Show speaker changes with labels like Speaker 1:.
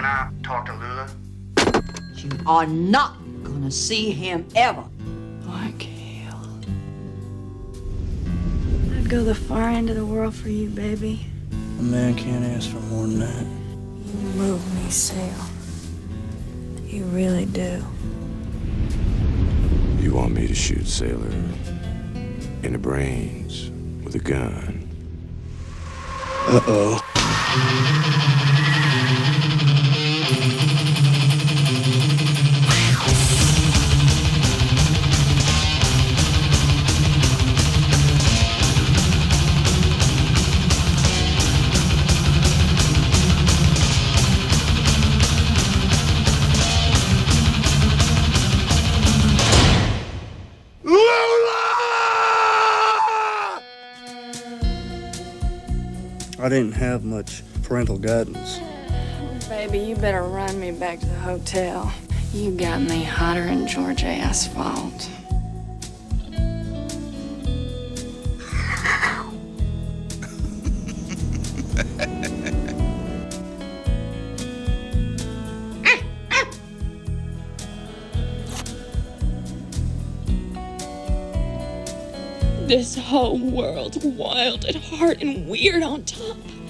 Speaker 1: can I talk to Lula?
Speaker 2: You are not gonna see him ever.
Speaker 3: Like hell. I'd go the far end of the world for you, baby.
Speaker 4: A man can't ask for more than that.
Speaker 3: You move me, Sale. You really do.
Speaker 5: You want me to shoot Sailor in the brains with a gun?
Speaker 4: Uh-oh. I didn't have much parental guidance.
Speaker 3: Baby, you better run me back to the hotel. You got me hotter than Georgia asphalt.
Speaker 6: This whole world's wild at heart and weird on top.